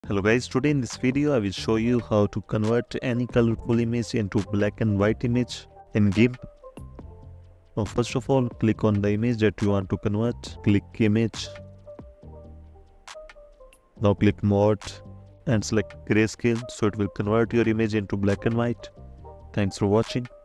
Hello guys, today in this video I will show you how to convert any colorful image into black and white image in GIMP. Now first of all, click on the image that you want to convert, click image. Now click mode and select grayscale so it will convert your image into black and white. Thanks for watching.